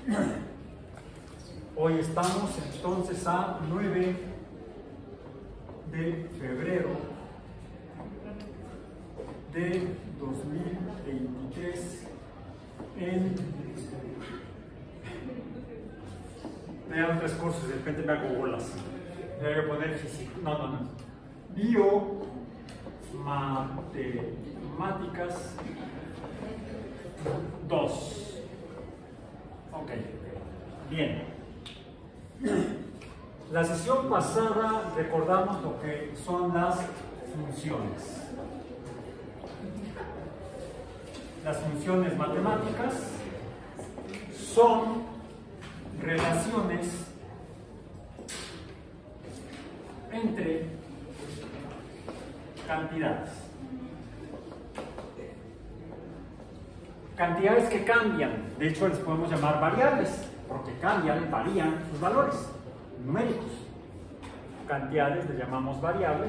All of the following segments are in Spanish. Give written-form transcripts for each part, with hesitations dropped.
Hoy estamos entonces a 9 de febrero de 2023 me dan 3 cursos, de repente me hago bolas. Me voy a poner físico. No. Biomatemáticas 2. Ok. Bien. La sesión pasada recordamos lo que son las funciones. Las funciones matemáticas son relaciones entre cantidades. Cantidades que cambian, de hecho les podemos llamar variables, porque cambian, varían sus valores numéricos. Cantidades les llamamos variables.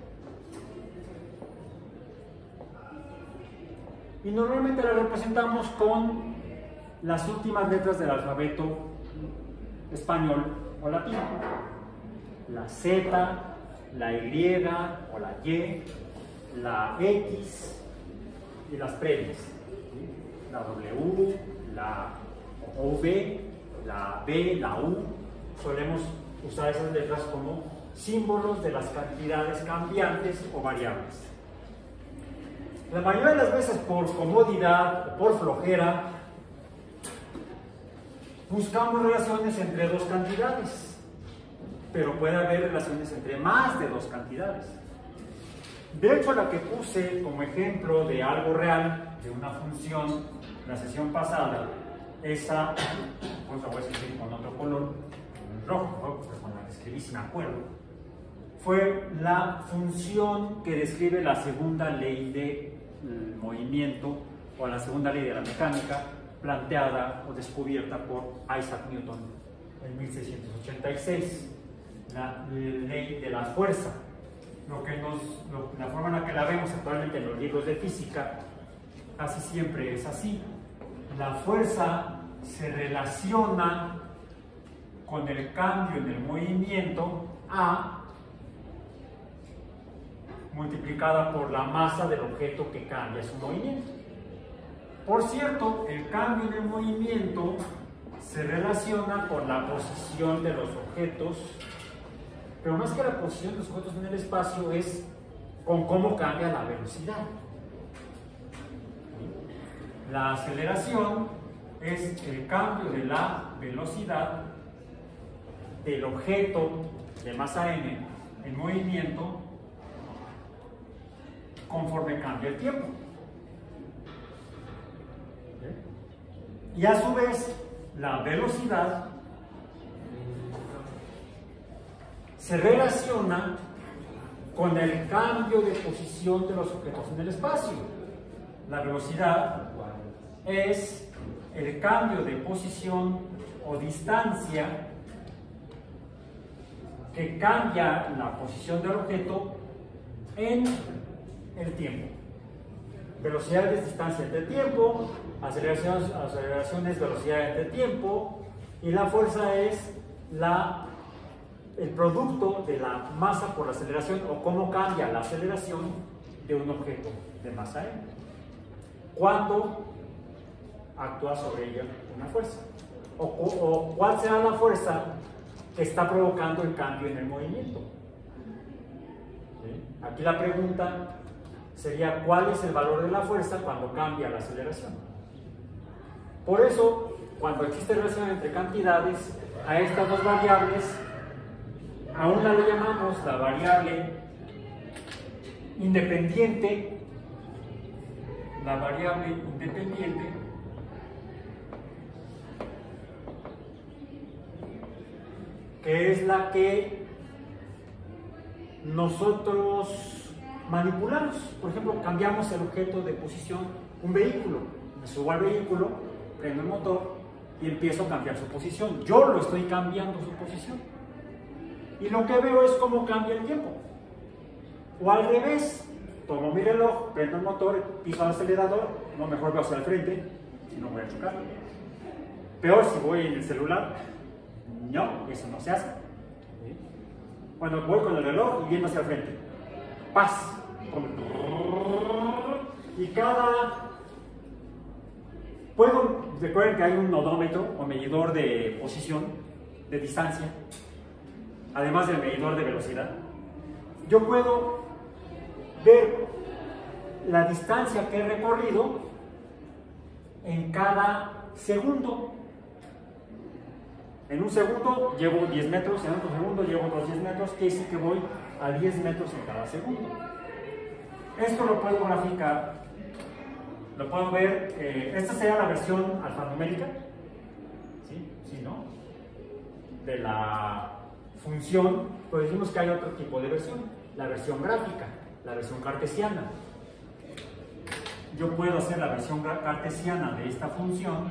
Y normalmente las representamos con las últimas letras del alfabeto español o latino. La Z, la Y o la Y, la X y las previas. La W, la V, la B, la U. Solemos usar esas letras como símbolos de las cantidades cambiantes o variables. La mayoría de las veces, por comodidad o por flojera, buscamos relaciones entre dos cantidades, pero puede haber relaciones entre más de dos cantidades. De hecho, la que puse como ejemplo de algo real, de una función, la sesión pasada, esa, pues la voy a escribir con otro color, en rojo, porque con la que escribí si me acuerdo, fue la función que describe la segunda ley del movimiento o la segunda ley de la mecánica planteada o descubierta por Isaac Newton en 1686, la ley de la fuerza. La forma en la que la vemos actualmente en los libros de física casi siempre es así. La fuerza se relaciona con el cambio en el movimiento A multiplicada por la masa del objeto que cambia su movimiento. Por cierto, el cambio en el movimiento se relaciona con la posición de los objetos, pero más que la posición de los objetos en el espacio es con cómo cambia la velocidad. La aceleración es el cambio de la velocidad del objeto de masa m en movimiento conforme cambia el tiempo. Y a su vez, la velocidad se relaciona con el cambio de posición de los objetos en el espacio. La velocidad es el cambio de posición o distancia que cambia la posición del objeto en el tiempo. Velocidad es distancia entre tiempo, aceleración es velocidad entre tiempo, y la fuerza es el producto de la masa por la aceleración, o cómo cambia la aceleración de un objeto de masa m cuando actúa sobre ella una fuerza, o cuál será la fuerza que está provocando el cambio en el movimiento. ¿Sí? Aquí la pregunta sería: ¿cuál es el valor de la fuerza cuando cambia la aceleración? Por eso, cuando existe relación entre cantidades, a estas dos variables, a una le llamamos la variable independiente, que es la que nosotros manipulamos. Por ejemplo, cambiamos el objeto de posición, un vehículo. Me subo al vehículo, prendo el motor y empiezo a cambiar su posición. Yo lo estoy cambiando su posición. Y lo que veo es cómo cambia el tiempo. O al revés, tomo mi reloj, prendo el motor, piso el acelerador, no, mejor veo hacia el frente, si no voy a chocar. Peor si voy en el celular. No, eso no se hace. ¿Sí? Cuando voy con el reloj y viendo hacia el frente. Paz. Y recuerden que hay un odómetro o medidor de posición, de distancia, además del medidor de velocidad. Yo puedo ver la distancia que he recorrido en cada segundo. En un segundo llevo 10 metros, en otro segundo llevo otros 10 metros, que sí que voy a 10 metros en cada segundo. Esto lo puedo graficar, lo puedo ver, esta sería la versión alfanumérica, ¿sí? ¿Sí, no? De la función, pues decimos que hay otro tipo de versión, la versión gráfica, la versión cartesiana. Yo puedo hacer la versión cartesiana de esta función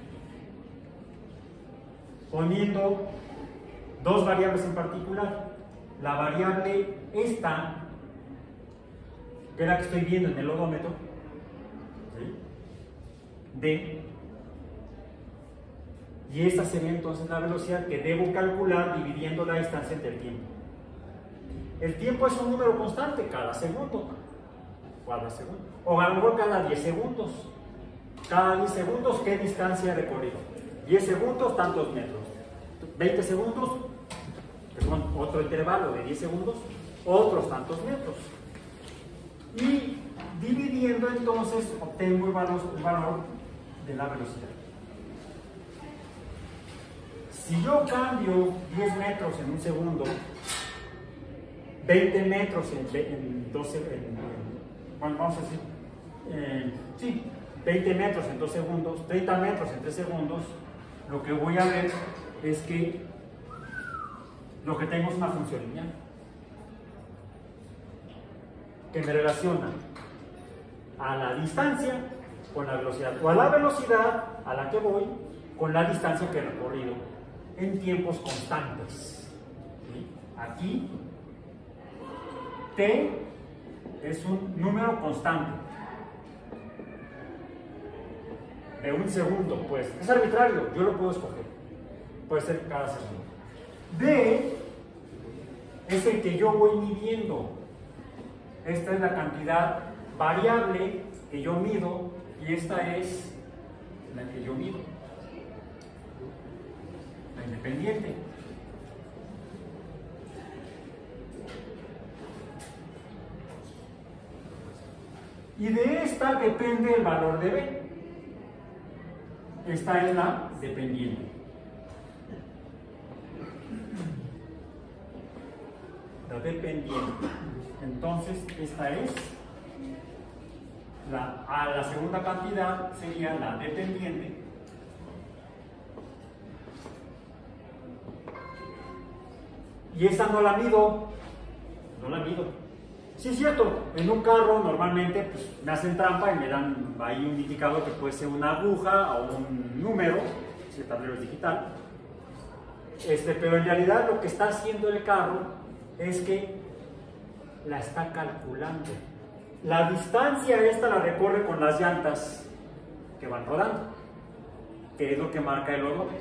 poniendo dos variables en particular. La variable esta, que es la que estoy viendo en el odómetro, ¿sí? D, y esta sería entonces la velocidad que debo calcular dividiendo la distancia entre el tiempo. El tiempo es un número constante, cada segundo, o a lo mejor cada 10 segundos. Cada 10 segundos, ¿qué distancia he recorrido? 10 segundos, tantos metros. 20 segundos, perdón, otro intervalo de 10 segundos, otros tantos metros. Y dividiendo entonces obtengo el valor de la velocidad. Si yo cambio 10 metros en un segundo, 20 metros en 12, bueno, vamos a decir, sí, 20 metros en 2 segundos, 30 metros en 3 segundos, lo que voy a ver es que lo que tengo es una función lineal que me relaciona a la distancia con la velocidad, o a la velocidad a la que voy con la distancia que he recorrido en tiempos constantes. ¿Sí? Aquí t es un número constante de un segundo, pues es arbitrario, yo lo puedo escoger, puede ser cada segundo. D es el que yo voy midiendo. Esta es la cantidad variable que yo mido y esta es la que yo mido, la independiente. Y de esta depende el valor de B. Esta es la dependiente. La dependiente. Entonces, esta es la segunda cantidad, sería la dependiente. Y esa no la mido. No la mido. Sí, es cierto, en un carro normalmente pues, me hacen trampa y me dan ahí un indicador que puede ser una aguja o un número, si el tablero es digital. Pero en realidad lo que está haciendo el carro es que la está calculando. La distancia esta la recorre con las llantas que van rodando, que es lo que marca el odómetro.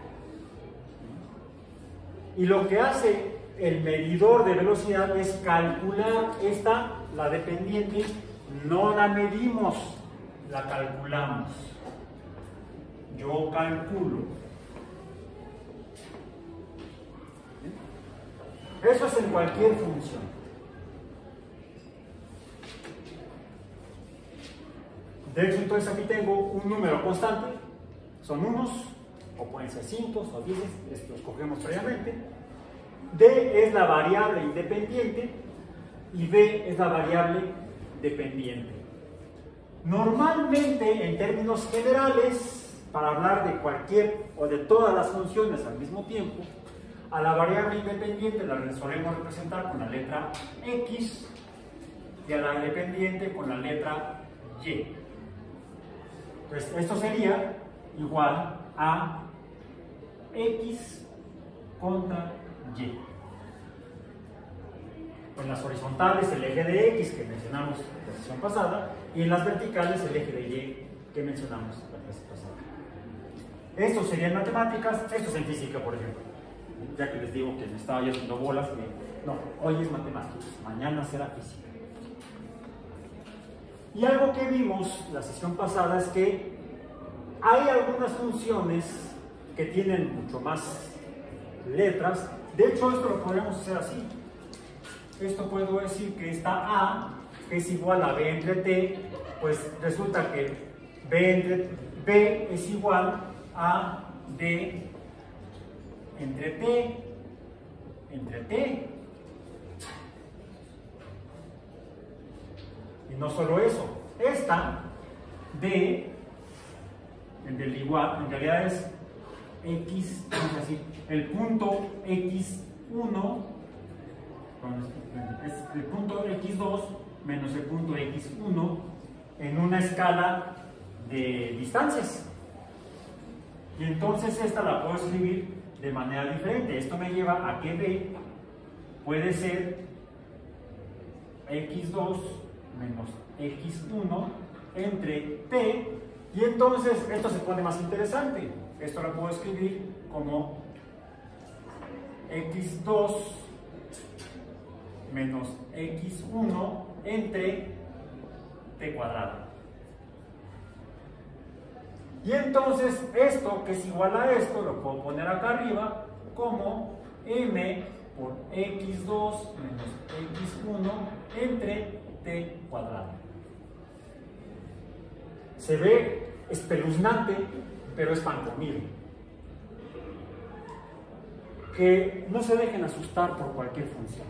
Y lo que hace el medidor de velocidad es calcular esta, la dependiente, no la medimos, la calculamos. Yo calculo. Eso es en cualquier función. De hecho, entonces aquí tengo un número constante, son unos, o pueden ser 5 o 10, esto lo escogemos previamente. D es la variable independiente y B es la variable dependiente. Normalmente, en términos generales, para hablar de cualquier o de todas las funciones al mismo tiempo, a la variable independiente la solemos representar con la letra X y a la dependiente con la letra Y. Entonces, esto sería igual a X contra Y. En las horizontales el eje de X que mencionamos en la sesión pasada y en las verticales el eje de Y que mencionamos la clase pasada. Esto sería en matemáticas, esto es en física, por ejemplo. Ya que les digo que me estaba yo haciendo bolas, que no, hoy es matemáticas, mañana será física. Y algo que vimos la sesión pasada es que hay algunas funciones que tienen mucho más letras. De hecho, esto lo podemos hacer así. Esto puedo decir que esta A, que es igual a B entre T, pues resulta que B es igual a D entre T. Y no solo eso, esta D en realidad es X, vamos a decir, el punto X1 es el punto X2 menos el punto X1 en una escala de distancias. Y entonces esta la puedo escribir de manera diferente. Esto me lleva a que B puede ser X2 menos X1 entre T, y entonces esto se pone más interesante. Esto lo puedo escribir como X2 menos X1 entre T cuadrado. Y entonces esto, que es igual a esto, lo puedo poner acá arriba como M por X2 menos X1 entre T cuadrado. Se ve espeluznante, pero es pan comido. Que no se dejen asustar por cualquier función.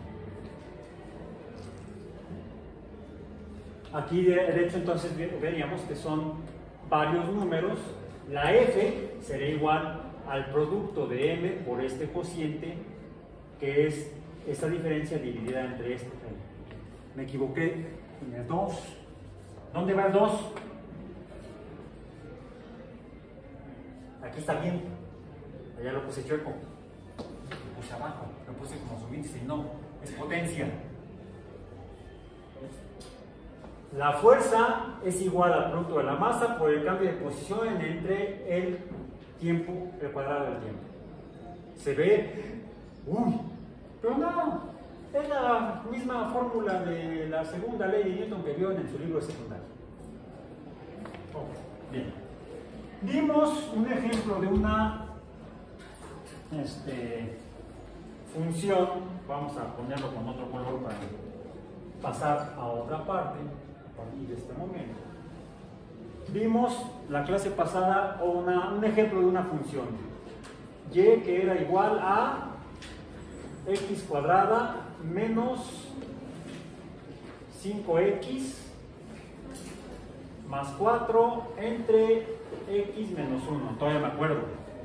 Aquí de hecho entonces veríamos que son varios números. La F sería igual al producto de M por este cociente, que es esta diferencia dividida entre este. Me equivoqué en el 2. ¿Dónde va el 2? Aquí está bien. Allá lo puse chueco. Lo puse abajo. Lo puse como su índice. No, es potencia. La fuerza es igual al producto de la masa por el cambio de posición entre el tiempo, el cuadrado del tiempo. Se ve, pero no, es la misma fórmula de la segunda ley de Newton que vio en su libro de secundaria. Bien. Vimos un ejemplo de una función. Vamos a ponerlo con otro color para pasar a otra parte. A partir de este momento vimos la clase pasada un ejemplo de una función y que era igual a x cuadrada menos 5x más 4 entre x menos 1. Todavía me acuerdo.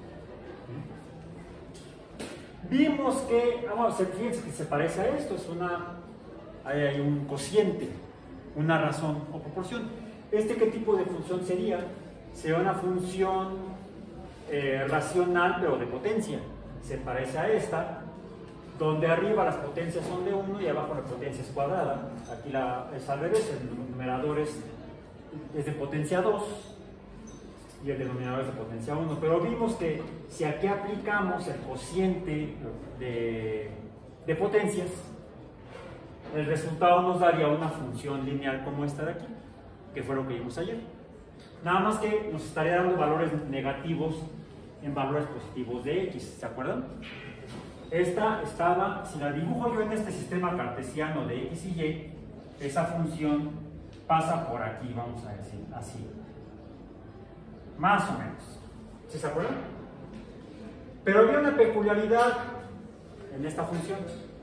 Vimos que, fíjense que se parece a esto, hay un cociente, una razón o proporción. ¿Qué tipo de función sería? Sería una función racional, pero de potencia. Se parece a esta, donde arriba las potencias son de 1 y abajo la potencia es cuadrada. Aquí es al revés, el numerador es de potencia 2 y el denominador es de potencia 1. Pero vimos que si aquí aplicamos el cociente de potencias, el resultado nos daría una función lineal como esta de aquí, que fue lo que vimos ayer. Nada más que nos estaría dando valores negativos en valores positivos de x, ¿se acuerdan? Esta estaba, si la dibujo yo en este sistema cartesiano de x y y, esa función pasa por aquí, vamos a decir, así. Más o menos. ¿Sí se acuerdan? Pero había una peculiaridad en esta función.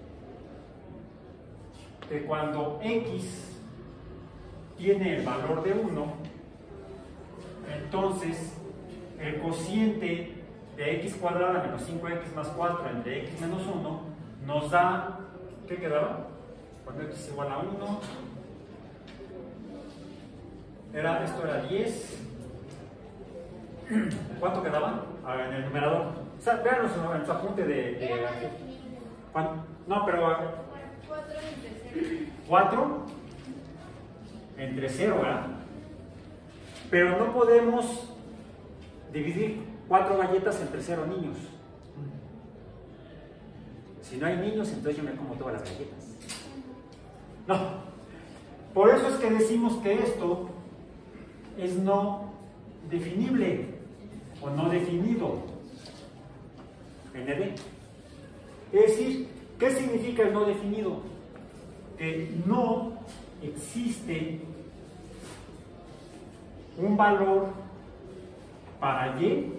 Que cuando x tiene el valor de 1, entonces el cociente de x cuadrada menos 5x más 4 entre x menos 1 nos da, ¿qué quedaba? Cuando x es igual a 1, esto era 10. ¿Cuánto quedaba? En el numerador. O sea, vean en su apunte de no, pero 4 entre 0, ¿verdad? Pero no podemos dividir 4 galletas entre 0 niños. Si no hay niños, entonces yo me como todas las galletas. No. Por eso es que decimos que esto es no definible o no definido. ND. Es decir, ¿qué significa el no definido? Que no existe un valor para y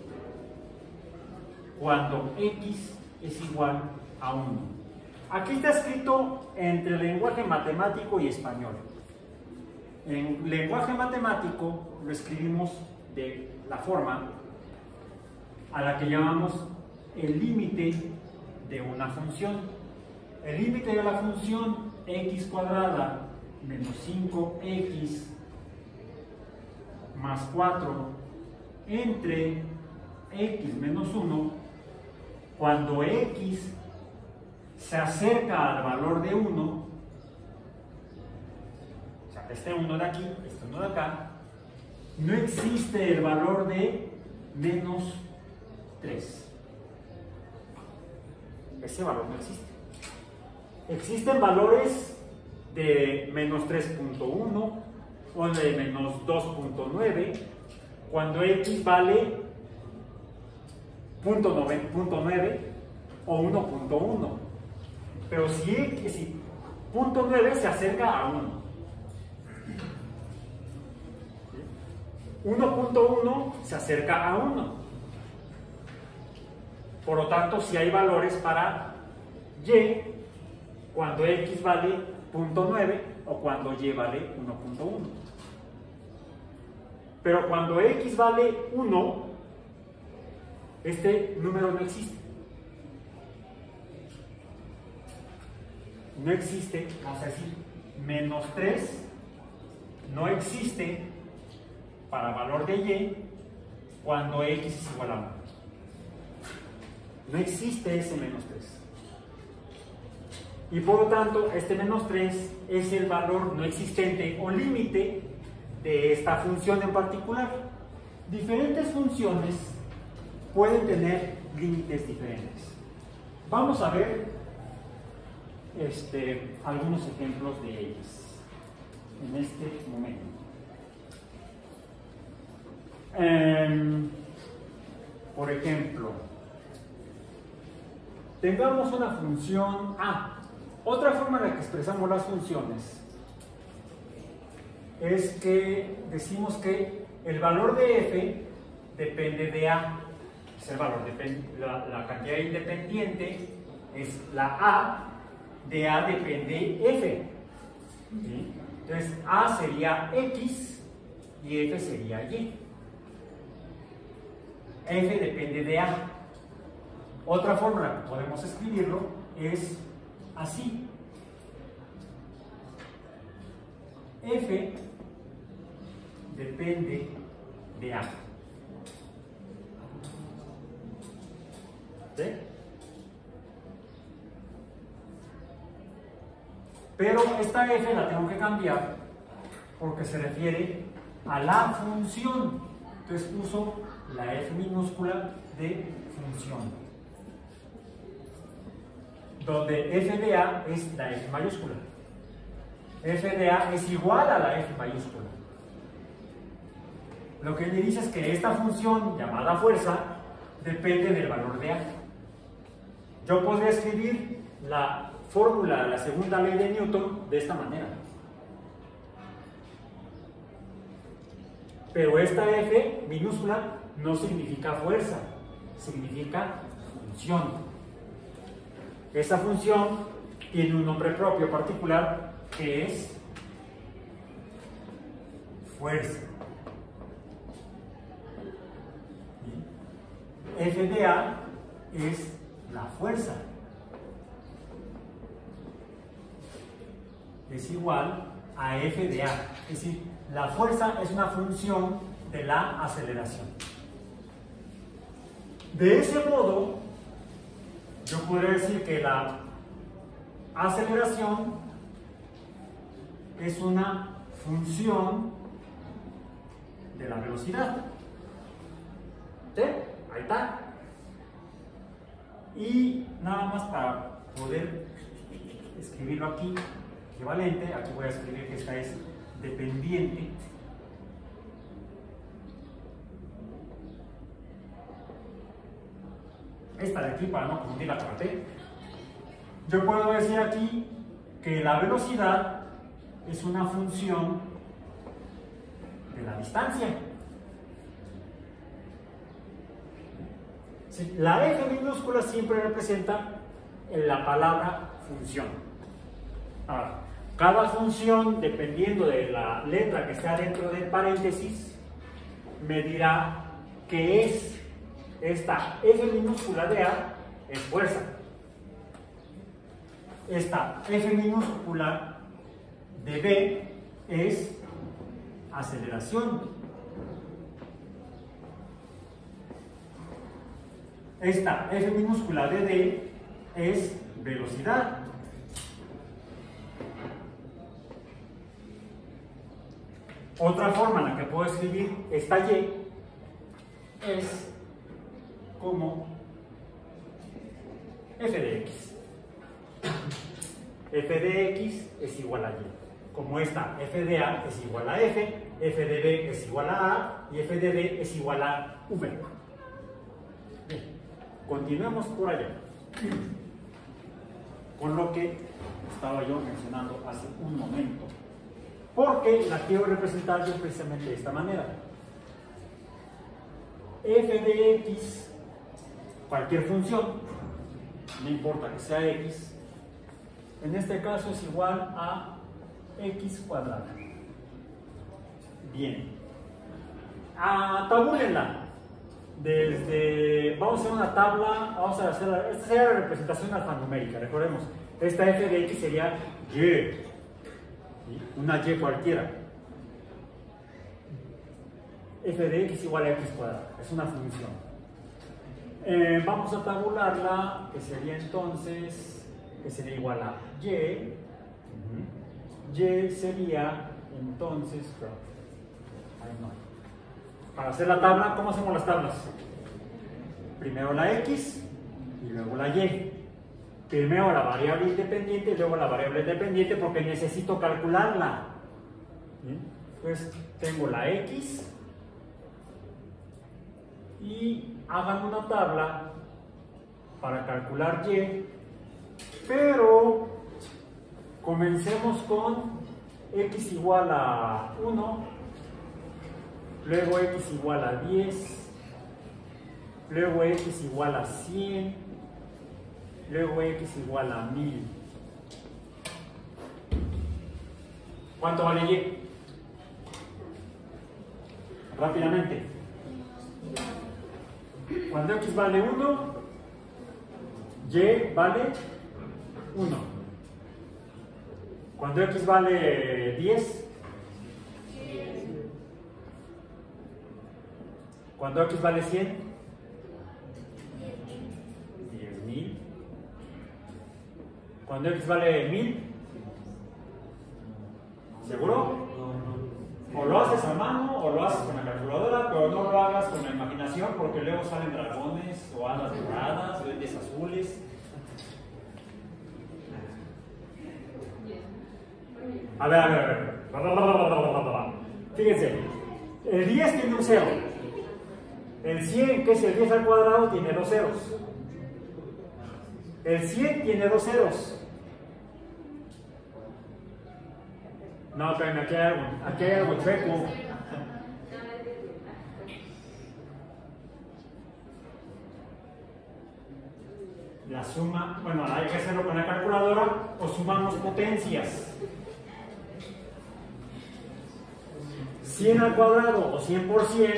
cuando x es igual a 1. Aquí está escrito entre lenguaje matemático y español. En lenguaje matemático lo escribimos de la forma a la que llamamos el límite de una función. El límite de la función x cuadrada menos 5x más 4 entre x menos 1, cuando x se acerca al valor de 1, o sea, este 1 de aquí, este 1 de acá, no existe el valor de menos 3. Ese valor no existe. Existen valores de menos 3.1 o de menos 2.9 cuando x vale 0.9 o 1.1. Pero si 0.9 se acerca a 1. 1.1 se acerca a 1. Por lo tanto, si hay valores para y cuando x vale 0.9 o cuando y vale 1.1. Pero cuando x vale 1, este número no existe. No existe, vamos a decir, menos 3 no existe para valor de y cuando x es igual a 1. No existe ese menos 3. Y por lo tanto, este menos 3 es el valor no existente o límite de esta función en particular. Diferentes funciones pueden tener límites diferentes. Vamos a ver algunos ejemplos de ellas en este momento. Por ejemplo, tengamos una función A. Otra forma en la que expresamos las funciones es que decimos que el valor de f depende de A. Es el valor, la cantidad independiente es la A, de A depende f. ¿Sí? Entonces A sería x y f sería y. F depende de A. Otra forma en la que podemos escribirlo es así. F depende de A. ¿Sí? Pero esta F la tengo que cambiar porque se refiere a la función. Entonces uso la F minúscula de función, donde f de A es la F mayúscula. F de A es igual a la F mayúscula. Lo que me dice es que esta función llamada fuerza depende del valor de A. Yo podría escribir la fórmula de la segunda ley de Newton de esta manera. Pero esta F minúscula no significa fuerza, significa función. Esa función tiene un nombre propio particular que es fuerza. F de A es la fuerza. Es igual a F de A. Es decir, la fuerza es una función de la aceleración. De ese modo, yo podría decir que la aceleración es una función de la velocidad. ¿Sí? Ahí está. Y nada más para poder escribirlo aquí, equivalente, aquí voy a escribir que esta es dependiente. Esta de aquí, para no confundirla con la T. Yo puedo decir aquí que la velocidad es una función de la distancia. La F minúscula siempre representa la palabra función. Ahora, cada función, dependiendo de la letra que está dentro del paréntesis, me dirá que es esta F minúscula de A es fuerza. Esta F minúscula de B es aceleración. Esta F minúscula de D es velocidad. Otra forma en la que puedo escribir esta Y es como f de x. F de x es igual a y. Como esta f de a es igual a f, f de b es igual a a y f de d es igual a v. Bien, continuemos por allá. Con lo que estaba yo mencionando hace un momento. Porque la quiero representar yo precisamente de esta manera. F de x, cualquier función, no importa que sea x, en este caso es igual a x cuadrada. Bien. Tabúlenla. Vamos a hacer una tabla, esta sería la representación alfanumérica, recordemos, esta f de x sería y, ¿sí? Una y cualquiera. F de x igual a x cuadrada, es una función. Vamos a tabularla, que sería entonces, que sería igual a y. Y sería entonces, para hacer la tabla, ¿cómo hacemos las tablas? Primero la x y luego la y. Primero la variable independiente y luego la variable dependiente porque necesito calcularla. ¿Bien? Pues tengo la x y hagan una tabla para calcular y, pero comencemos con x igual a 1, luego x igual a 10, luego x igual a 100, luego x igual a 1000. ¿Cuánto vale y? Rápidamente. Cuando x vale 1, y vale 1. Cuando x vale 10, cuando x vale 100, 10.000. Cuando x vale 1000, ¿seguro? O lo haces a mano o lo haces con la calculadora, pero no lo hagas con la imaginación porque luego salen dragones o hadas doradas, duendes azules. A ver. Fíjense, el 10 tiene un 0. El 100, que es el 10 al cuadrado, tiene 2 ceros. El 100 tiene 2 ceros. No, espérame, aquí hay algo chueco. La suma, bueno, hay que hacerlo con la calculadora o sumamos potencias. 100 al cuadrado o 100 por 100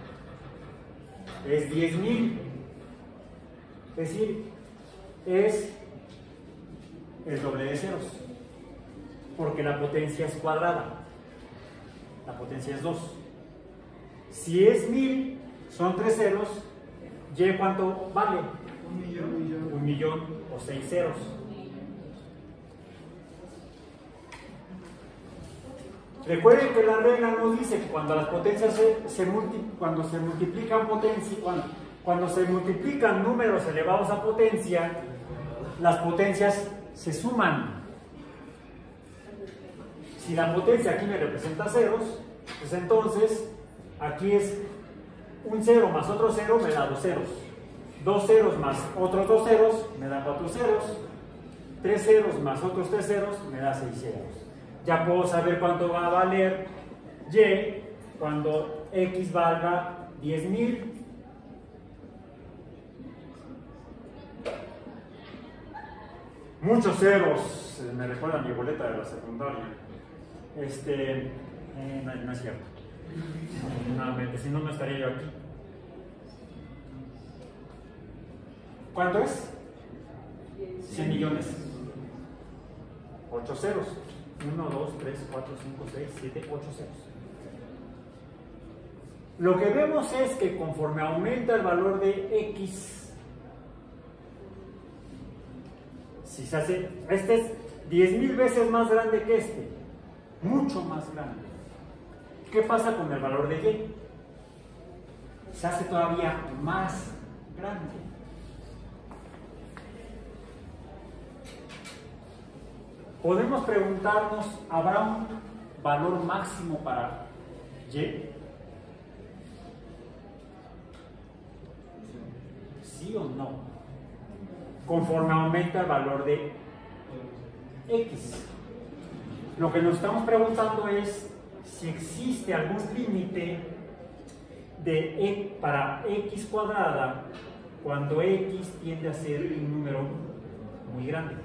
es 10.000. Es decir, es el doble de ceros. Porque la potencia es cuadrada. La potencia es 2. Si es 1000, son 3 ceros. ¿Y cuánto vale? 1.000.000 o 6 ceros. Recuerden que la regla nos dice que cuando las potencias cuando se multiplican potencias, Cuando se multiplican números elevados a potencia, las potencias se suman. Si la potencia aquí me representa ceros, pues entonces aquí es un 0 más otro 0 me da 2 ceros. 2 ceros más otros 2 ceros me da 4 ceros. 3 ceros más otros 3 ceros me da 6 ceros. Ya puedo saber cuánto va a valer y cuando x valga 10.000. Muchos ceros, me recuerda a mi boleta de la secundaria. No es cierto. Nuevamente, si no, no estaría yo aquí. ¿Cuánto es? 100 millones. 8 ceros. 1, 2, 3, 4, 5, 6, 7, 8 ceros. Lo que vemos es que conforme aumenta el valor de x, si se hace, este es 10.000 veces más grande que este, mucho más grande. ¿Qué pasa con el valor de y? Se hace todavía más grande. Podemos preguntarnos, ¿habrá un valor máximo para y? ¿Sí o no? Conforme aumenta el valor de x. Lo que nos estamos preguntando es si existe algún límite para x cuadrada cuando x tiende a ser un número muy grande.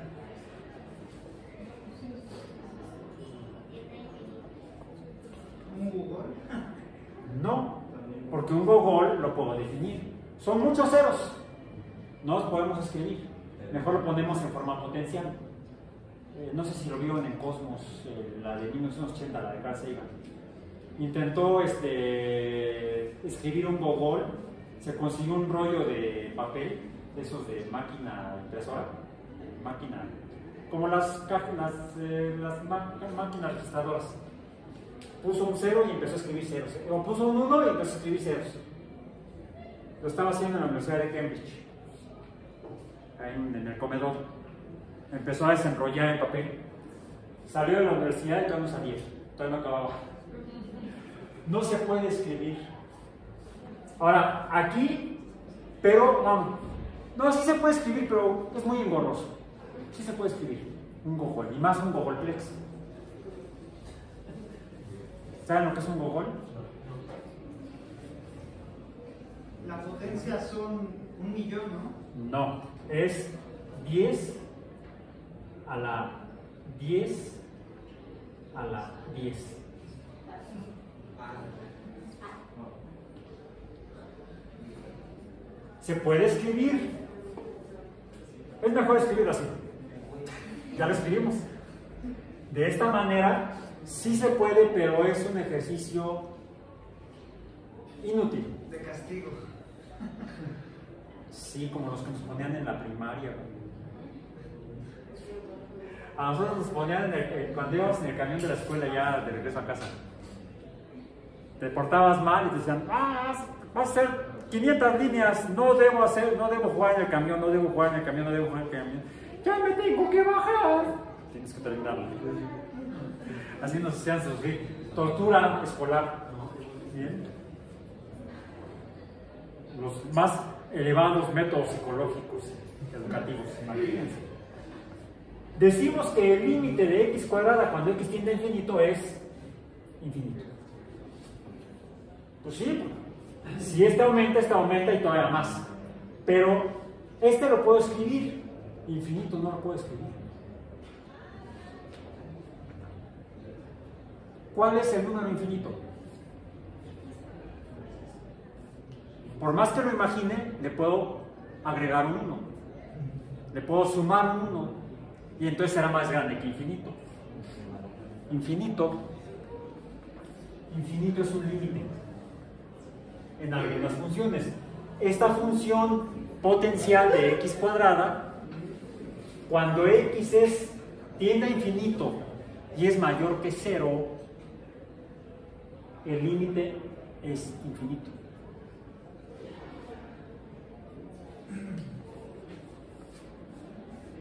¿Un gogol? No, porque un gogol lo puedo definir. Son muchos ceros. No los podemos escribir. Mejor lo ponemos en forma potencial. No sé si lo vieron en Cosmos, la de 1980, la de Carl Sagan. Intentó escribir un gogol, se consiguió un rollo de papel, de esos de máquina impresora, máquina, como las máquinas registradoras. Puso un 0 y empezó a escribir ceros. O puso un 1 y empezó a escribir ceros. Lo estaba haciendo en la Universidad de Cambridge, ahí en el comedor. Empezó a desenrollar el papel. Salió de la universidad y todavía no salía, todavía no acababa. No se puede escribir. Ahora, aquí, pero vamos. No, sí se puede escribir, pero es muy engorroso. Sí se puede escribir un gogol, y más un gogolplex. ¿Saben lo que es un gogol? La potencia son 1.000.000, ¿no? No, es 10 a la 10 a la 10. Se puede escribir. Es mejor escribirlo así. Ya lo escribimos. De esta manera sí se puede, pero es un ejercicio inútil. De castigo. Sí, como los que nos ponían en la primaria. A nosotros nos ponían cuando íbamos en el camión de la escuela ya de regreso a casa. Te portabas mal y te decían, vas a hacer 500 líneas, no debo jugar en el camión, no debo jugar en el camión, no debo jugar en el camión. Ya me tengo que bajar. Tienes que terminarlo. Así nos hacían sufrir. Tortura escolar. ¿Bien? Los más elevados métodos psicológicos educativos, imagínense. Decimos que el límite de x cuadrada cuando x tiende a infinito es infinito. Pues sí, si este aumenta y todavía más. Pero este lo puedo escribir, infinito no lo puedo escribir. ¿Cuál es el número infinito? Por más que lo imagine, le puedo agregar un 1. Le puedo sumar un 1. Y entonces será más grande que infinito. Infinito es un límite en algunas funciones. Esta función potencial de x cuadrada, cuando x tiende a infinito y es mayor que 0, el límite es infinito.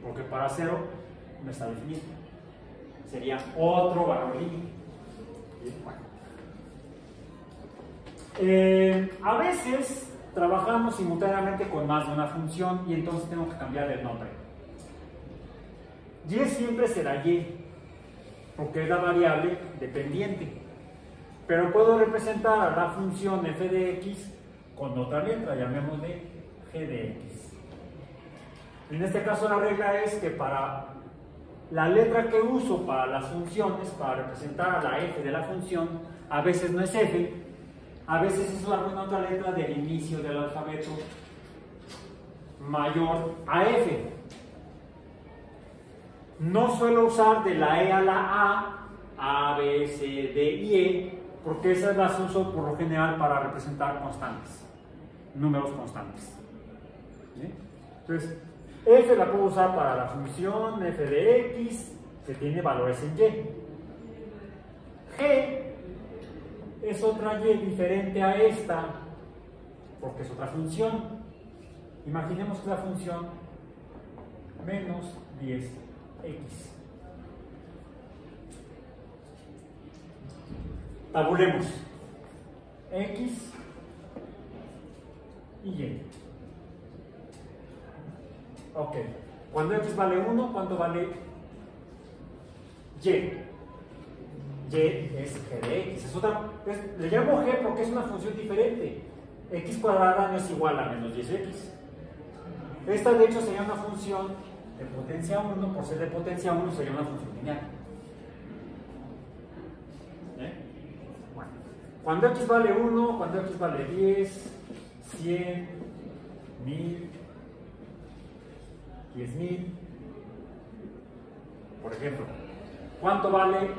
porque para 0 no está definido. Sería otro valor límite. A veces trabajamos simultáneamente con más de una función y entonces tengo que cambiar el nombre. Y siempre será y, porque es la variable dependiente. Pero puedo representar a la función f de x con otra letra, llamémosle g de x. En este caso la regla es que para la letra que uso para las funciones, para representar a la f de la función, a veces no es f, a veces es alguna otra letra del inicio del alfabeto mayor a f. No suelo usar de la E a la A, B, C, D y E, porque esas las uso por lo general para representar constantes, números constantes. ¿Sí? Entonces, f la puedo usar para la función f de x, que tiene valores en y. G es otra y diferente a esta, porque es otra función. Imaginemos que la función menos 10x. Tabulemos x y y. Ok, cuando x vale 1, ¿cuánto vale y? Y es g de x. Le llamo g porque es una función diferente. X cuadrada no es igual a menos 10x. Esta de hecho sería una función de potencia 1, por ser de potencia 1 sería una función lineal. Bueno, cuando x vale 1, cuando x vale 10, 100, 1000, 10.000, por ejemplo, ¿cuánto vale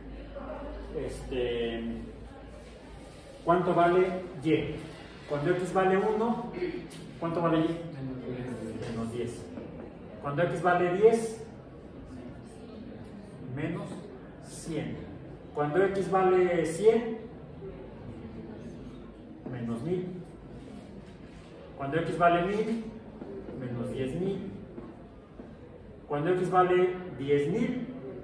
y? Cuando x vale 1, ¿cuánto vale y? Menos 10. Cuando x vale 10, menos 100. Cuando x vale 100, menos 1000. Cuando x vale 1000, menos 10.000. Cuando x vale 10.000,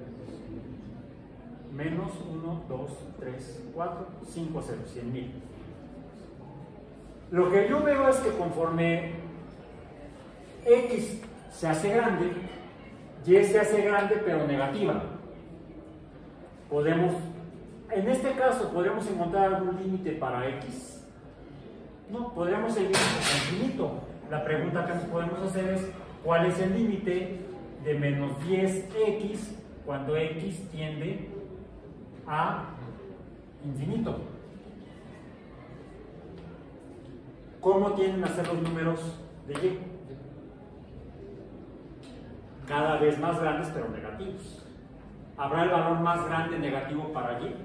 menos 1, 2, 3, 4, 5, 0, 100.000. Lo que yo veo es que conforme x se hace grande, y se hace grande pero negativa. En este caso, ¿podemos encontrar algún límite para x? No, podríamos seguir hasta infinito. La pregunta que nos podemos hacer es, ¿cuál es el límite de menos 10x cuando x tiende a infinito? ¿Cómo tienden a ser los números de y? Cada vez más grandes pero negativos. ¿Habrá el valor más grande negativo para y?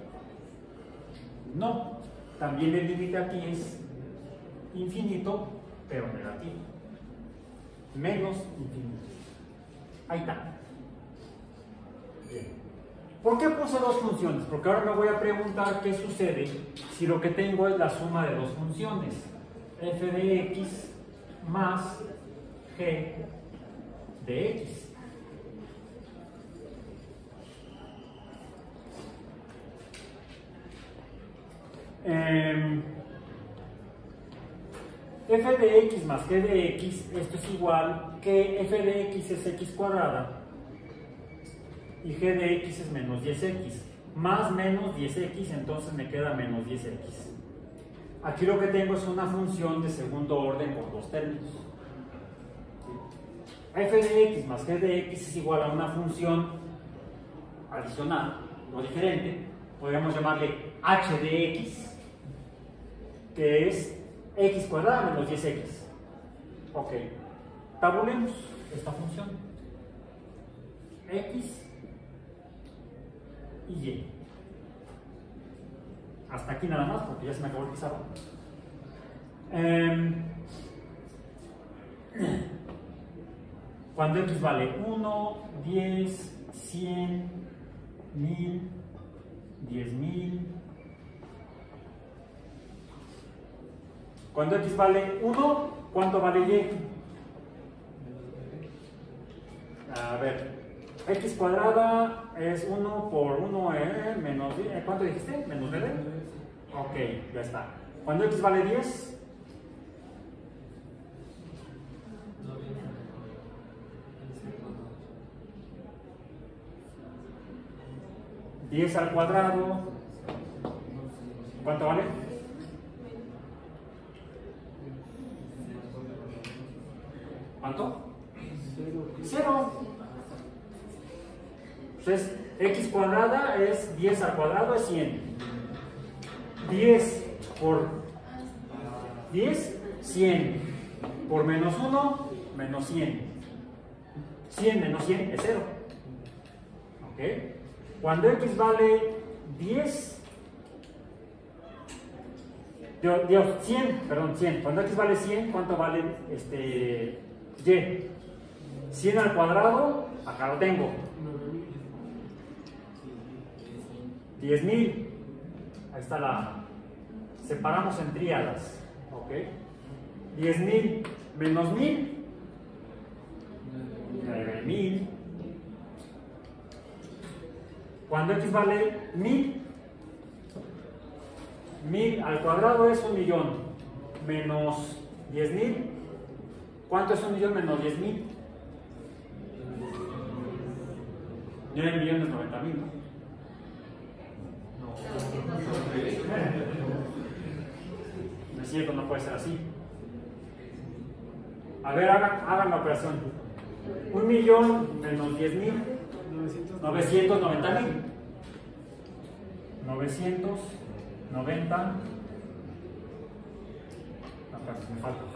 No. También el límite aquí es infinito pero negativo. Menos infinito. Ahí está. Bien. ¿Por qué puse dos funciones? Porque ahora me voy a preguntar qué sucede si lo que tengo es la suma de dos funciones. F de x más g de x. F de x más g de x, esto es igual que f de x es x cuadrada y g de x es menos 10x. Más menos 10x, entonces me queda menos 10x. Aquí lo que tengo es una función de segundo orden por dos términos. F de x más g de x es igual a una función adicional o diferente. Podríamos llamarle h de x, que es x cuadrada menos 10x. Ok, tabulemos esta función. X y y. Hasta aquí nada más, porque ya se me acabó el pizarrón. Cuando x vale 1, 10, 100, 1000, 10.000. Cuando x vale 1, ¿cuánto vale y? A ver, x cuadrada es 1 por 1, menos 10, ¿cuánto dijiste? ¿Menos 9? Ok, ya está. Cuando x vale 10, ¿10 al cuadrado? ¿Cuánto vale? ¿Cuánto? 0. Entonces, x cuadrada es 10 al cuadrado es 100. 10 por 10, 100. Por menos 1, menos 100. 100 menos 100 es 0. ¿Ok? Cuando x vale 10, 100, perdón, 100. Cuando x vale 100, ¿cuánto vale y? 100 al cuadrado, acá lo tengo. 10.000. Ahí está la... Separamos en tríadas. ¿Ok? 10.000 menos 1.000. 9.000. Cuando x vale 1.000, 1.000 al cuadrado es 1.000.000 menos 10.000. ¿Cuánto es 1.000.000 menos 10.000? 9.090.000, ¿no? No es cierto, no puede ser así. A ver, hagan la operación. 1.000.000 menos 10.000. 990.000. 990. Aparte, me falta.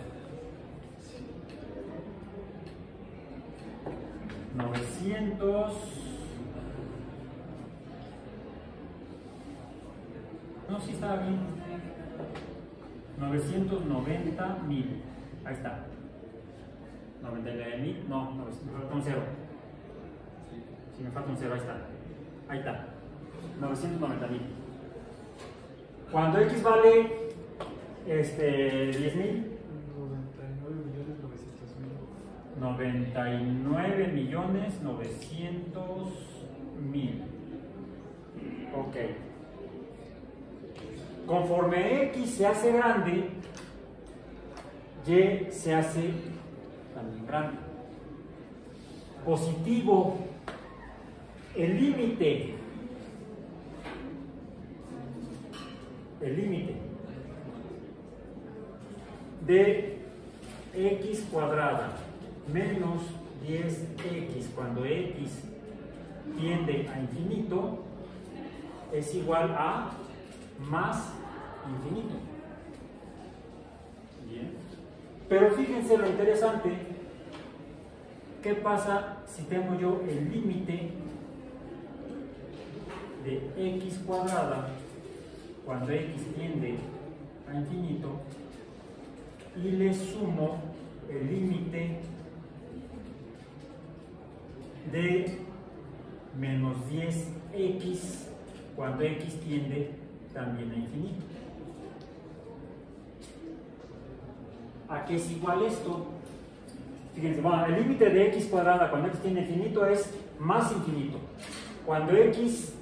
900. No, sí estaba bien. 990.000. Ahí está. 99.000. No, me falta un 0. Si me falta un 0, ahí está. Ahí está. 990.000. Cuando x vale 10.000. 99.900.000. Ok. Conforme x se hace grande, y se hace también grande. Positivo. El límite de x cuadrada menos 10x cuando x tiende a infinito es igual a más infinito. Bien. Pero fíjense lo interesante. ¿Qué pasa si tengo yo el límite de x cuadrada cuando x tiende a infinito y le sumo el límite de menos 10x cuando x tiende también a infinito? ¿A qué es igual esto? Fíjense, bueno, el límite de x cuadrada cuando x tiende a infinito es más infinito. Cuando el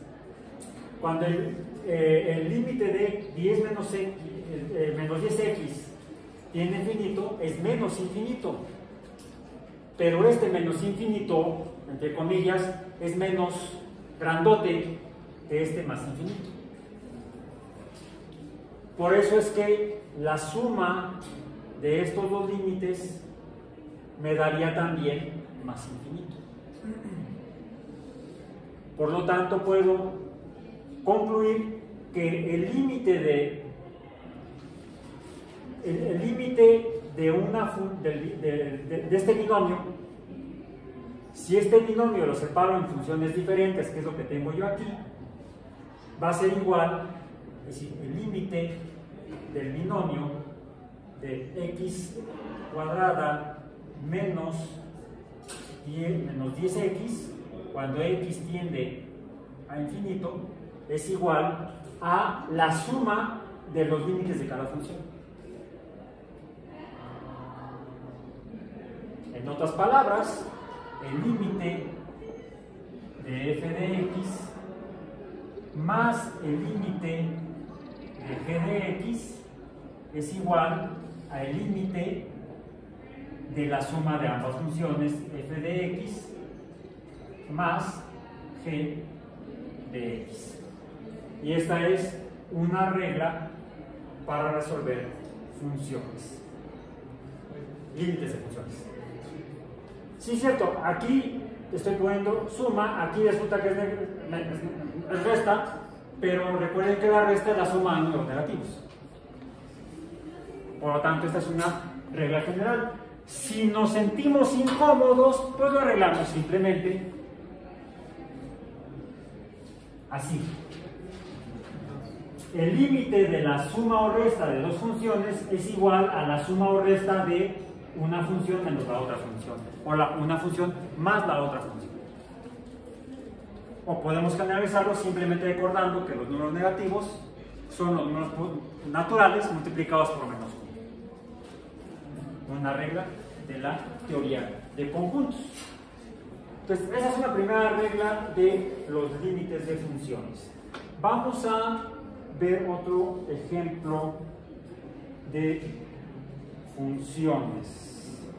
límite de 10 menos 10x tiende a infinito es menos infinito. Pero este menos infinito, entre comillas, es menos grandote que este más infinito. Por eso es que la suma de estos dos límites me daría también más infinito. Por lo tanto, puedo concluir que el límite de este binomio, si este binomio lo separo en funciones diferentes, que es lo que tengo yo aquí, va a ser igual, es decir, el límite del binomio de x cuadrada menos 10x cuando x tiende a infinito es igual a la suma de los límites de cada función. En otras palabras, el límite de f de x más el límite de g de x es igual al límite de la suma de ambas funciones f de x más g de x. Y esta es una regla para resolver funciones, límites de funciones. Sí, cierto, aquí estoy poniendo suma, aquí resulta que es resta, pero recuerden que la resta es la suma de números negativos. Por lo tanto, esta es una regla general. Si nos sentimos incómodos, pues lo arreglamos simplemente así. El límite de la suma o resta de dos funciones es igual a la suma o resta de una función menos la otra función, o una función más la otra función. O podemos generalizarlo simplemente recordando que los números negativos son los números naturales multiplicados por menos 1. Una regla de la teoría de conjuntos. Entonces, esa es una primera regla de los límites de funciones. Vamos a ver otro ejemplo de funciones.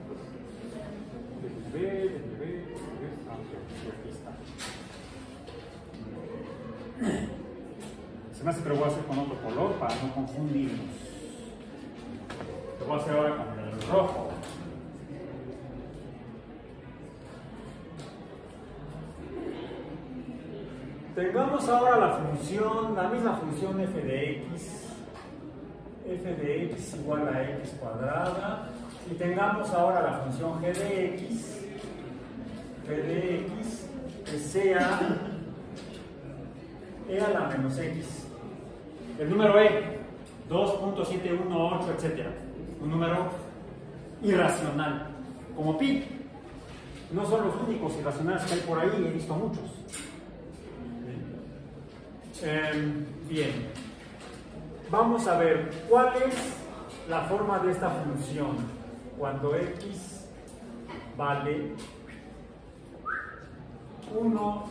Se me hace que lo voy a hacer con otro color para no confundirnos. Lo voy a hacer ahora con el rojo. Tengamos ahora la misma función f de x igual a x cuadrada, y tengamos ahora la función g de x que sea e a la menos x. El número e, 2.718, etc. Un número irracional, como pi. No son los únicos irracionales que hay por ahí, he visto muchos. Bien, vamos a ver cuál es la forma de esta función cuando x vale 1,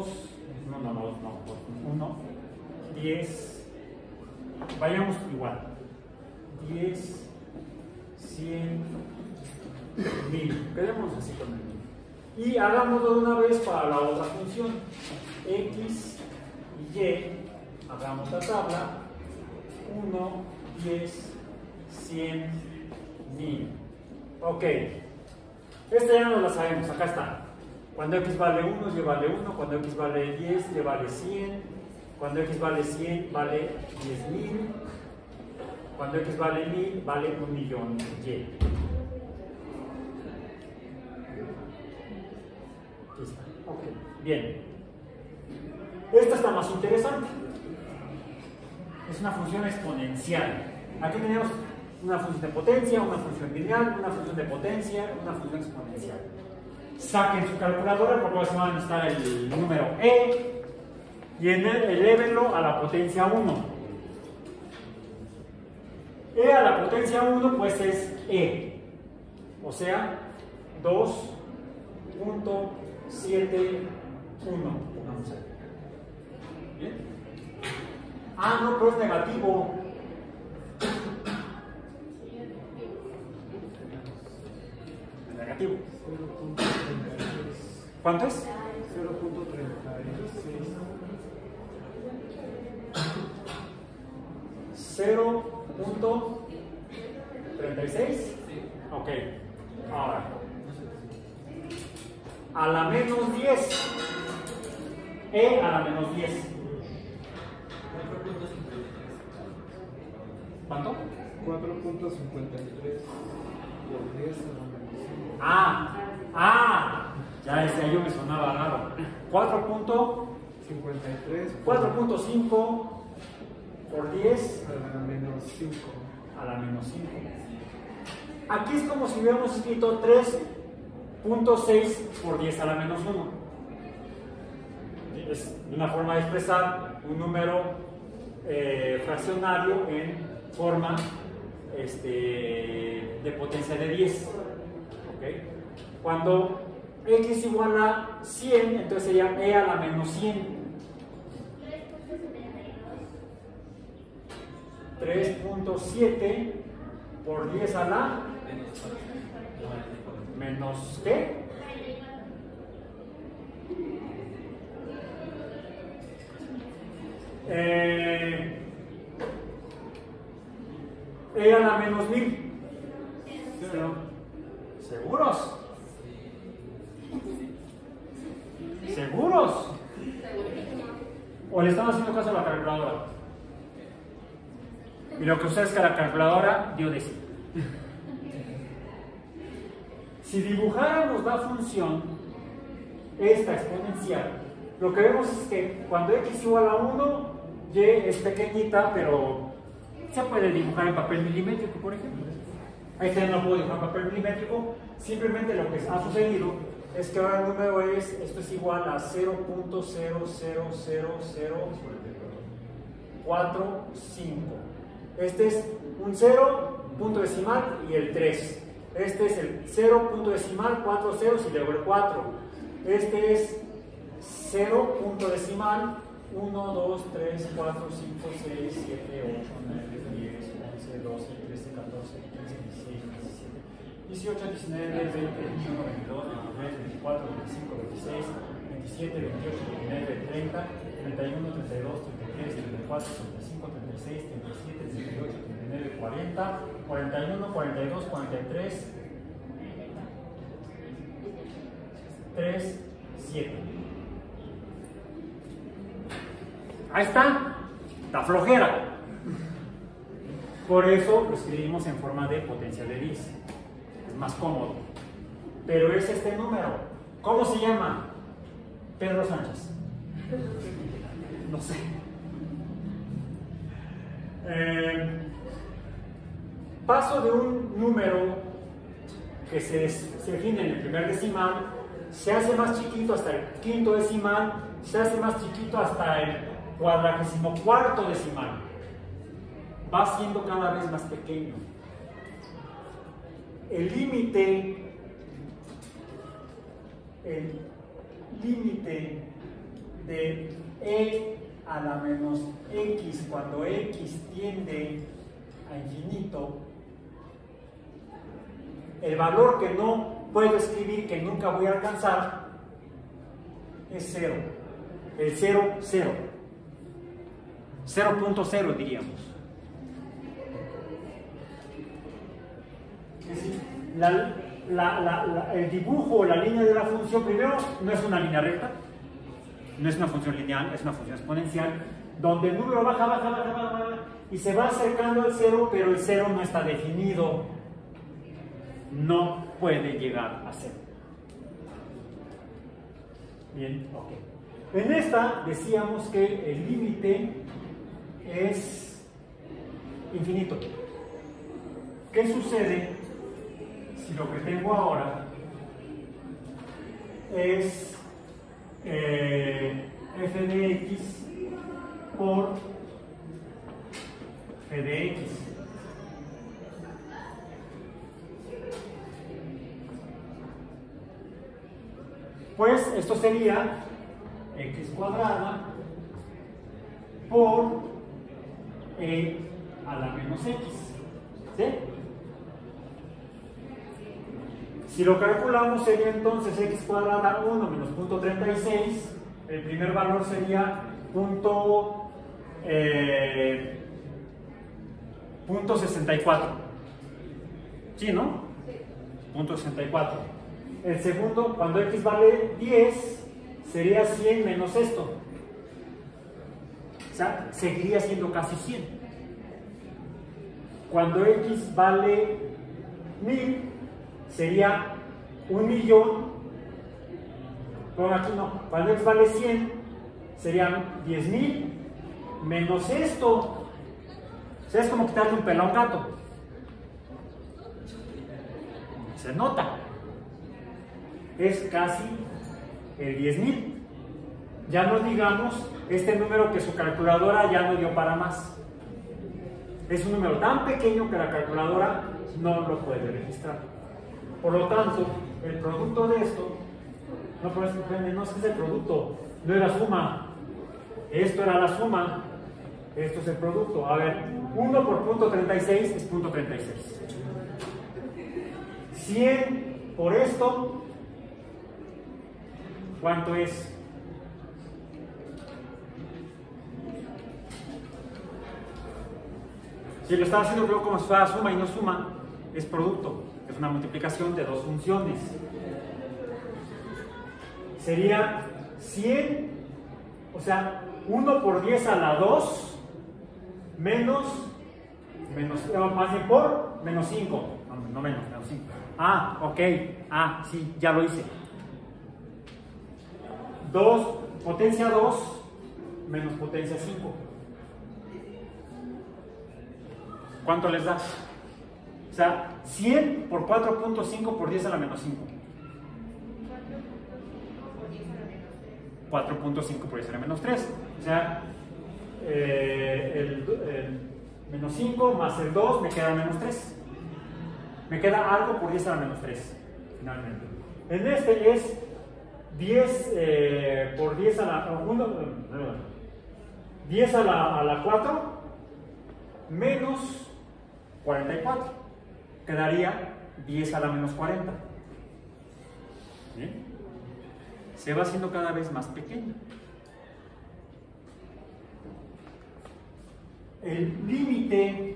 10, vayamos igual, 10, 100, 1000, quedémonos así con el 1000. Y hagámoslo de una vez para la otra función, x y y, hagamos la tabla, 1, 10, 100, 1000. Ok, esta ya no la sabemos, acá está. Cuando x vale 1, y vale 1, cuando x vale 10, y vale 100, cuando x vale 100, vale 10.000, cuando x vale 1000, vale 1.000.000 y. Aquí está, ok, bien. Esta está más interesante. Es una función exponencial. Aquí tenemos una función de potencia, una función lineal, una función de potencia, una función exponencial. Saquen su calculadora porque se van a necesitar el número e y elévenlo a la potencia 1. E a la potencia 1 pues es e, o sea 2.71. Vamos a ver. ¿Bien? Ah, no, pero es negativo. Negativo. ¿Cuánto es? 0.36. Ok. Ahora. A la menos 10. E a la menos 10. ¿Cuánto? 4.53 por 10 a la menos 5. Ya decía yo, me sonaba raro. 4.5 por 10 a la menos 5. A la menos 5. Aquí es como si hubiéramos escrito 3.6 por 10 a la menos 1. Es una forma de expresar un número fraccionario en forma de potencia de 10. ¿Okay? Cuando x igual a 100, entonces sería e a la menos 100. 3.7 por 10 a la menos ¿qué? E a la menos 1000. ¿Seguros? ¿Seguros? ¿O le están haciendo caso a la calculadora? Y lo que sucede es que la calculadora dio de sí. Si dibujáramos la función, esta exponencial, lo que vemos es que cuando x igual a 1, y es pequeñita, pero se puede dibujar en papel milimétrico, por ejemplo. Ahí no lo puedo dibujar en papel milimétrico, simplemente lo que ha sucedido es que ahora el número esto es igual a 0.00045. Este es un 0, punto decimal y el 3. Este es el 0, punto decimal, 4 ceros y luego el 4. Este es 0, punto decimal, 1, 2, 3, 4, 5, 6, 7, 8, 9, 10, 11, 12, 13, 14, 15, 16, 17, 18, 19, 20, 21, 22, 23, 24, 25, 26, 27, 28, 29, 30, 31, 32, 33, 34, 35, 36, 37, 38, 39, 40, 41, 42, 43, 3, 7. Ahí está, la flojera. Por eso lo escribimos en forma de potencial de 10. Es más cómodo. Pero es este número. ¿Cómo se llama? Pedro Sánchez. No sé. Paso de un número que se define en el primer decimal, se hace más chiquito hasta el quinto decimal, se hace más chiquito hasta el 44º decimal. Va siendo cada vez más pequeño. El límite de e a la menos x cuando x tiende a infinito, el valor que no puedo escribir, que nunca voy a alcanzar, es 0. El 0, 0. 0.0 diríamos. Es decir, el dibujo, la línea de la función, primero, no es una línea recta, no es una función lineal, es una función exponencial, donde el número baja, baja, baja, baja, y se va acercando al 0, pero el 0 no está definido. No puede llegar a 0. Bien, ok. En esta decíamos que el límite es infinito. ¿Qué sucede si lo que tengo ahora es f de x por f de x? Pues esto sería x cuadrada por e a la menos x. ¿Sí? Si lo calculamos sería entonces x cuadrada 1 menos 0.36. El primer valor sería 0.64. ¿Sí, no? 0.64. El segundo, cuando x vale 10, sería 100 menos esto. O sea, seguiría siendo casi 100. Cuando x vale 1000, sería 1.000.000. Bueno, aquí no. Cuando x vale 100, serían 10.000 menos esto. O sea, es como quitarle un pelo a un gato. Se nota. Es casi el 10.000. Ya no digamos este número que su calculadora ya no dio para más. Es un número tan pequeño que la calculadora no lo puede registrar. Por lo tanto, el producto de esto No, pero no es que es el producto, no era suma. Esto era la suma, esto es el producto. A ver, 1 por punto 36 es punto 36. 100 por esto, ¿cuánto es? Si lo estaba haciendo creo como si fuera suma y no suma, es producto, es una multiplicación de dos funciones. Sería 100, o sea, 1 por 10 a la 2 menos más bien por menos 5. No menos 5. Ah, ok. Ah, sí, ya lo hice. 2, potencia 2 menos potencia 5. ¿Cuánto les da? O sea, 100 por 4.5 por 10 a la menos 5. 4.5 por 10 a la menos 3. O sea, el menos 5 más el 2 me queda menos 3. Me queda algo por 10 a la menos 3, finalmente. En este es 10 por 10 a la 10 a la 4 menos 44. Quedaría 10 a la menos 40. ¿Bien? Se va haciendo cada vez más pequeño. El límite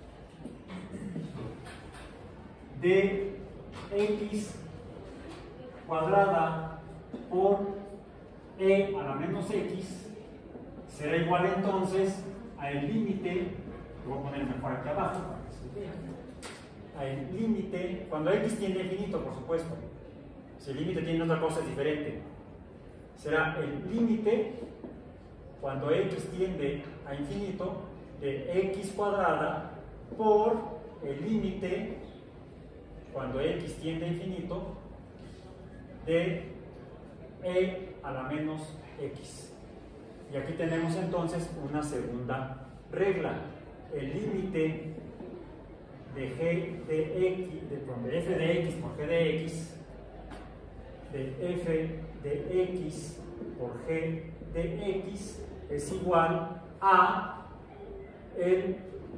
de x cuadrada por e a la menos x será igual entonces al límite, lo voy a poner mejor aquí abajo para que se vea, al límite, cuando x tiende a infinito, por supuesto. Si el límite tiene otra cosa es diferente. Será el límite cuando x tiende a infinito de x cuadrada por el límite cuando x tiende a infinito de e a la menos x. Y aquí tenemos entonces una segunda regla. El límite de g de x, de f de x por g de x, de f de x por g de x es igual a el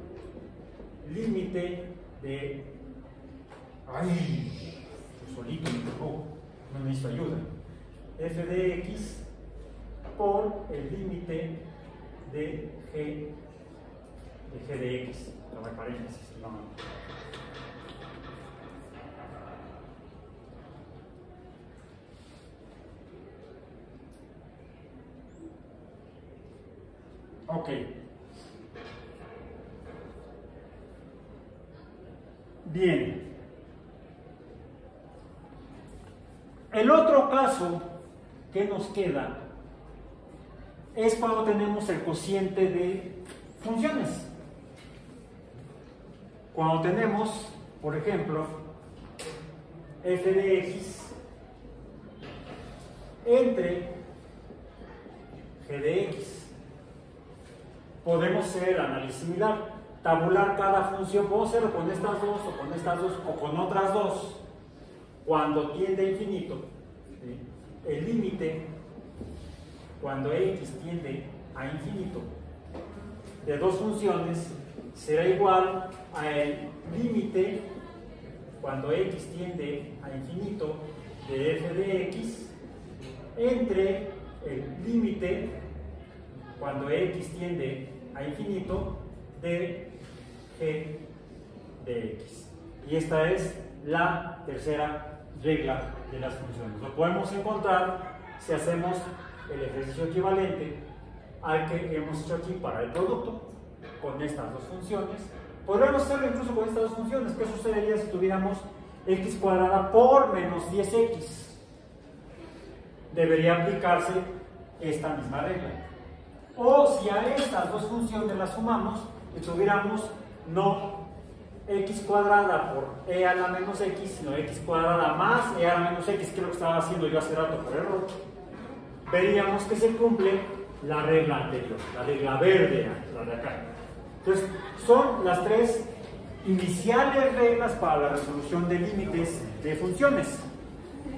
límite de... ¡Ay! Yo solito me tocó, no necesito ayuda. F de x por el límite de g de x. No hay paréntesis, no. Ok. Bien. El otro caso que nos queda es cuando tenemos el cociente de funciones. Cuando tenemos, por ejemplo, f de x entre g de x. Podemos hacer el análisis similar, tabular cada función, podemos hacerlo con estas dos, o con estas dos, o con otras dos. Cuando tiende a infinito, ¿sí? El límite, cuando x tiende a infinito, de dos funciones, será igual al límite, cuando x tiende a infinito, de f de x, entre el límite, cuando x tiende a infinito, de g de x. Y esta es la tercera regla de las funciones. Lo podemos encontrar si hacemos el ejercicio equivalente al que hemos hecho aquí para el producto, con estas dos funciones. Podríamos hacerlo incluso con estas dos funciones. ¿Qué sucedería si tuviéramos x cuadrada por menos 10x? Debería aplicarse esta misma regla. O si a estas dos funciones las sumamos y tuviéramos no x cuadrada por e a la menos x, sino x cuadrada más e a la menos x, que es lo que estaba haciendo yo hace rato por error, veríamos que se cumple la regla anterior, la regla verde, la de acá. Entonces, son las tres iniciales reglas para la resolución de límites de funciones.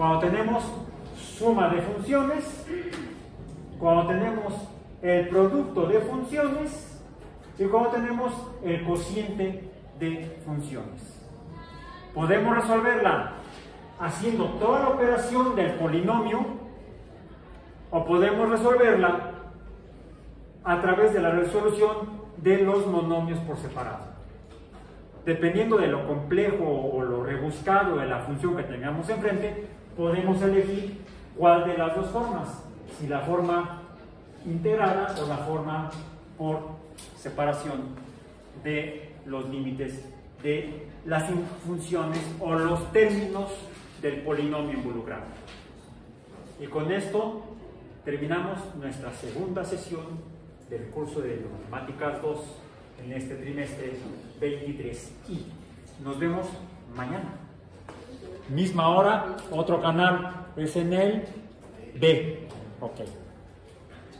Cuando tenemos suma de funciones, cuando tenemos el producto de funciones y cuando tenemos el cociente de funciones. Podemos resolverla haciendo toda la operación del polinomio o podemos resolverla a través de la resolución de los monomios por separado. Dependiendo de lo complejo o lo rebuscado de la función que tengamos enfrente, podemos elegir cuál de las dos formas, si la forma integrada o la forma por separación de los límites de las funciones o los términos del polinomio involucrado. Y con esto terminamos nuestra segunda sesión del curso de Matemáticas 2 en este trimestre 23 y nos vemos mañana. Misma hora, otro canal, es en el B. Ok.